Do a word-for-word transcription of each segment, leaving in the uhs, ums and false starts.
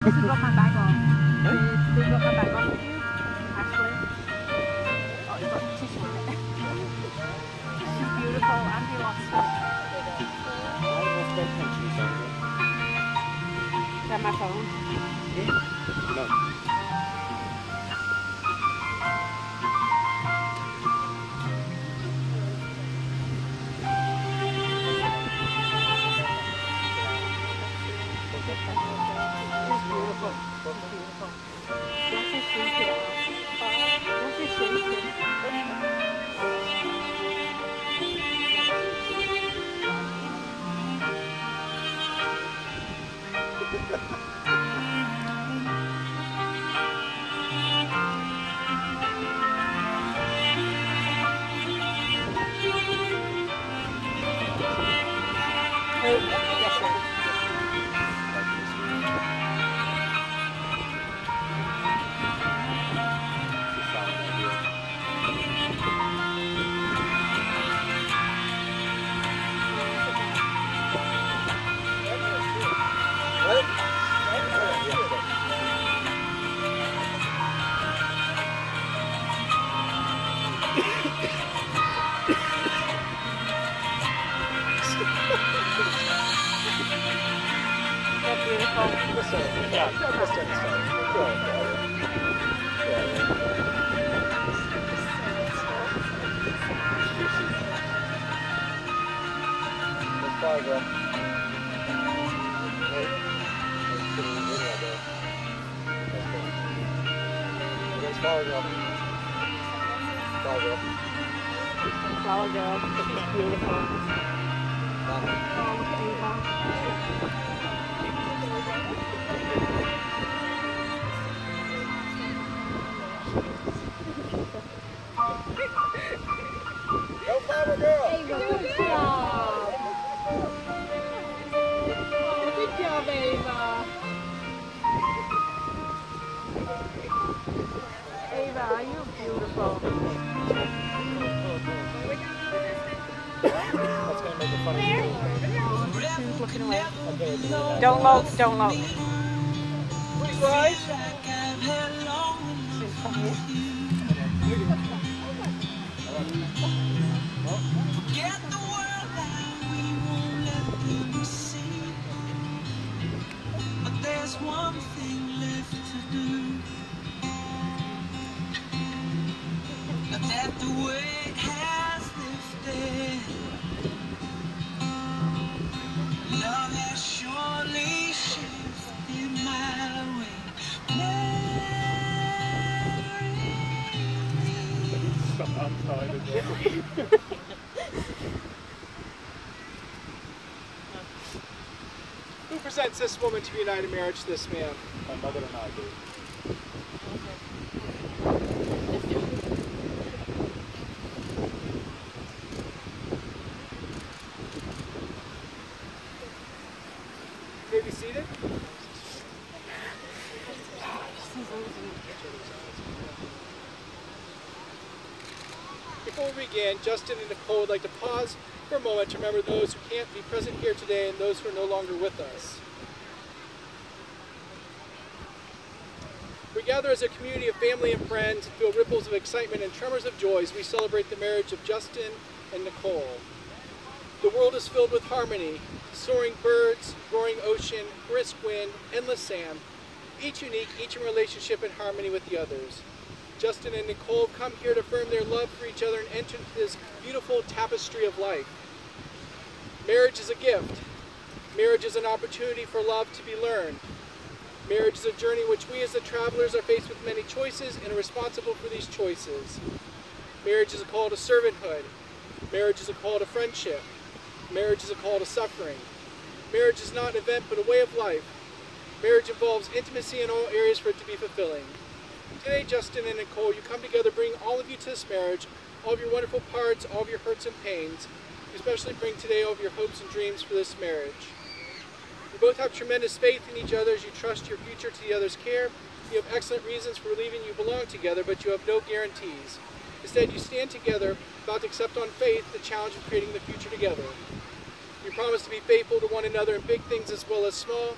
She got my bag off. Huh? They got my bag off with you, Ashley. Oh, you've got tissue in it. She's beautiful and he lost her. I lost their pension folder. Is that my phone? Yeah. No. Flower girl, it's beautiful. Go flower girl! Good job! Oh, good job, Ava! Ava, you're beautiful. That's going to make it funny. Who's looking away? Don't look, don't look. Please rise. But there's one thing left to do. That the weight has lifted. Love has surely shifted my way. I'm tired of that. Who presents this woman to be united in marriage to this man? My mother and I do. Be seated. Before we begin, Justin and Nicole would like to pause for a moment to remember those who can't be present here today and those who are no longer with us. We gather as a community of family and friends and feel ripples of excitement and tremors of joy as we celebrate the marriage of Justin and Nicole. The world is filled with harmony, soaring birds, roaring ocean, brisk wind, endless sand, each unique, each in relationship and harmony with the others. Justin and Nicole have come here to affirm their love for each other and enter into this beautiful tapestry of life. Marriage is a gift. Marriage is an opportunity for love to be learned. Marriage is a journey in which we as the travelers are faced with many choices and are responsible for these choices. Marriage is a call to servanthood. Marriage is a call to friendship. Marriage is a call to suffering. Marriage is not an event but a way of life. Marriage involves intimacy in all areas for it to be fulfilling. Today, Justin and Nicole, you come together, bring all of you to this marriage, all of your wonderful parts, all of your hurts and pains. You especially bring today all of your hopes and dreams for this marriage. You both have tremendous faith in each other as you trust your future to the other's care. You have excellent reasons for believing you belong together, but you have no guarantees. Instead, you stand together, about to accept on faith the challenge of creating the future together. You promise to be faithful to one another in big things as well as small,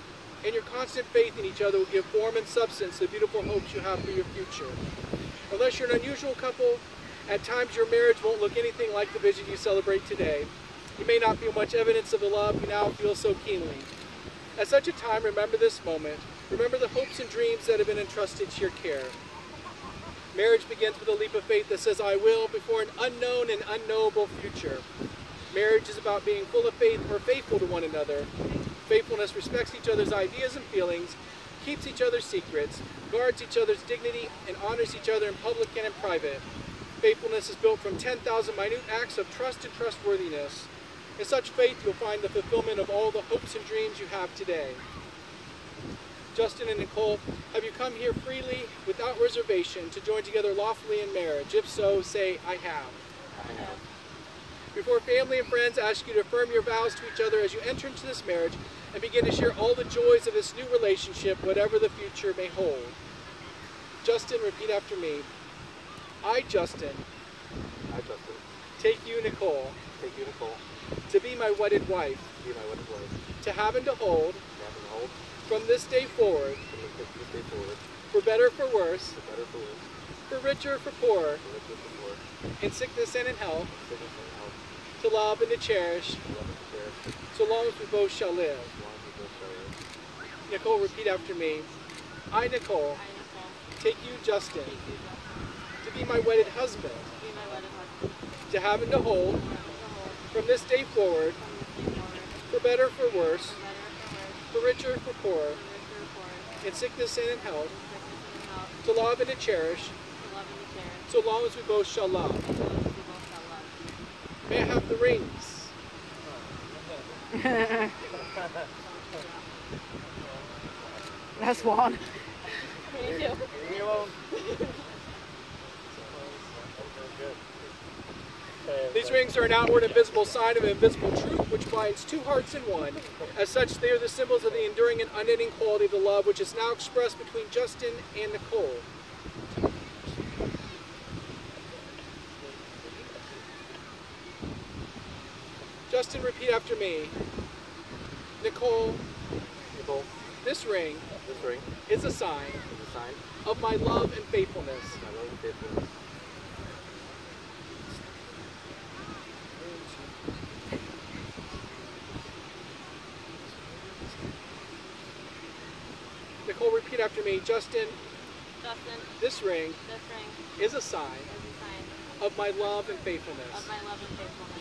and your constant faith in each other will give form and substance to the beautiful hopes you have for your future. Unless you're an unusual couple, at times your marriage won't look anything like the vision you celebrate today. You may not feel much evidence of the love you now feel so keenly. At such a time, remember this moment. Remember the hopes and dreams that have been entrusted to your care. Marriage begins with a leap of faith that says, I will, before an unknown and unknowable future. Marriage is about being full of faith or faithful to one another. Faithfulness respects each other's ideas and feelings, keeps each other's secrets, guards each other's dignity, and honors each other in public and in private. Faithfulness is built from ten thousand minute acts of trust and trustworthiness. In such faith, you'll find the fulfillment of all the hopes and dreams you have today. Justin and Nicole, have you come here freely, without reservation, to join together lawfully in marriage? If so, say, I have. I have. Before family and friends ask you to affirm your vows to each other as you enter into this marriage and begin to share all the joys of this new relationship, whatever the future may hold. Justin, repeat after me. I, Justin, I, Justin, take you, Nicole, take you, Nicole, to be my wedded wife, to be my wedded wife, to have and to hold, to have and hold, from this day forward, from this, this day forward, for better, for worse, for better, for worse, for richer, for poorer, for richer, for poor, in sickness and in health, sickness and health, to love and to cherish, to love and to cherish, so long as we both shall live. as long as we both shall live. Nicole, repeat after me. I, Nicole, I, Nicole, take you, Justin, take you, Justin, to be my wedded husband, to be my wedded husband, to have and to hold, to have and to hold, from this day forward, from this day forward, for better, for worse, for better, for worse, for richer, for poorer, for richer, or poorer, in sickness and in health, in sickness and in health, to love and to cherish, to love and to cherish, so long as we both shall love. as long as we both shall love. May I have the rings? That's one. Me too. Leave me alone. These rings are an outward and visible sign of an invisible truth which binds two hearts in one. As such, they are the symbols of the enduring and unending quality of the love which is now expressed between Justin and Nicole. Justin, repeat after me. Nicole, Nicole, this ring this ring is a sign is a sign of my love and faithfulness. of my love and faithfulness. Nicole, repeat after me. Justin, Justin, this ring this ring is a sign is a sign of my love and faithfulness. of my love and faithfulness.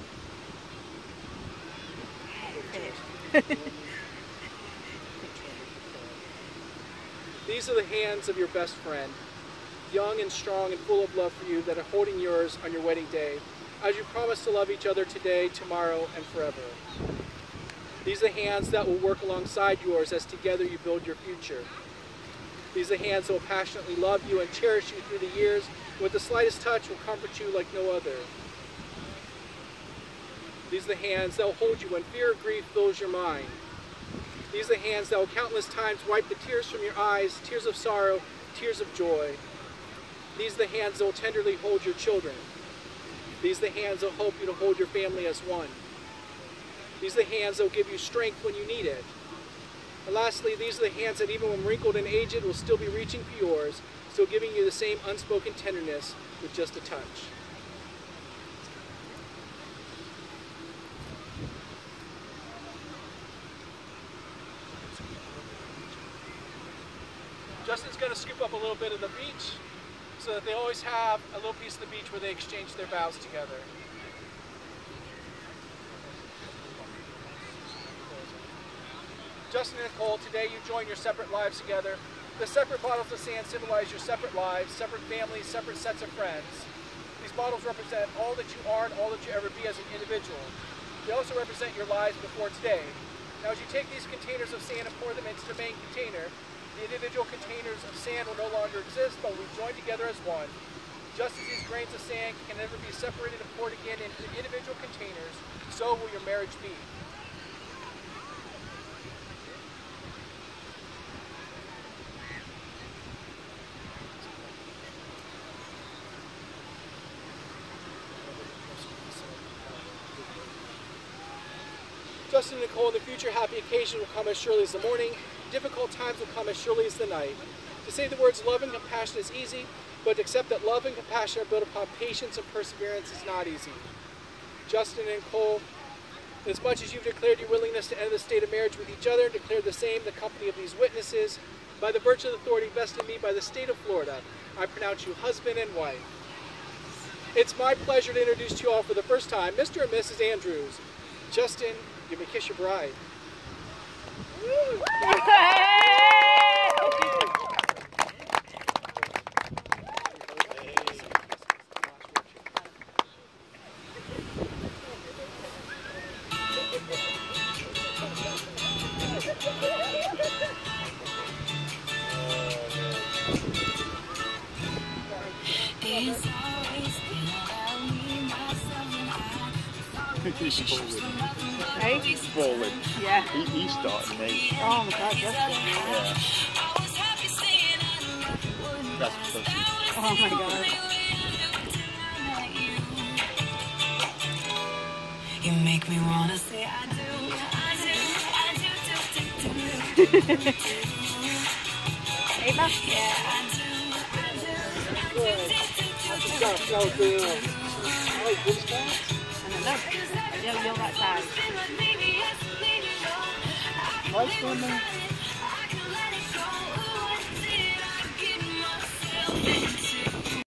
These are the hands of your best friend, young and strong and full of love for you, that are holding yours on your wedding day, as you promise to love each other today, tomorrow, and forever. These are the hands that will work alongside yours as together you build your future. These are the hands that will passionately love you and cherish you through the years, and with the slightest touch will comfort you like no other. These are the hands that will hold you when fear or grief fills your mind. These are the hands that will countless times wipe the tears from your eyes, tears of sorrow, tears of joy. These are the hands that will tenderly hold your children. These are the hands that will help you to hold your family as one. These are the hands that will give you strength when you need it. And lastly, these are the hands that even when wrinkled and aged will still be reaching for yours, still giving you the same unspoken tenderness with just a touch. Justin's going to scoop up a little bit of the beach so that they always have a little piece of the beach where they exchange their vows together. Justin and Nicole, today you join your separate lives together. The separate bottles of sand symbolize your separate lives, separate families, separate sets of friends. These bottles represent all that you are and all that you ever be as an individual. They also represent your lives before today. Now as you take these containers of sand and pour them into the main container, the individual containers of sand will no longer exist, but we join together as one. Just as these grains of sand can never be separated and poured again into the individual containers, so will your marriage be. Justin and Nicole, in the future, happy occasions will come as surely as the morning. Difficult times will come as surely as the night. To say the words love and compassion is easy, but to accept that love and compassion are built upon patience and perseverance is not easy. Justin and Nicole, as much as you've declared your willingness to end the state of marriage with each other, declare the same in the company of these witnesses. By the virtue of the authority vested in me by the state of Florida, I pronounce you husband and wife. It's my pleasure to introduce to you all for the first time, Mister and Missus Andrews. Justin, you may kiss your bride. He's bowling. Hey? He's bowling. Yeah. He, he started, mate. Oh my god, Justin. Yeah. That's pussy. Oh my god. You make me wanna say I do, I do, I do, do, do, do, do. Ava? Yeah, I do, I do, I do, do, do, do, do. And I love you. You're that side. What's going on?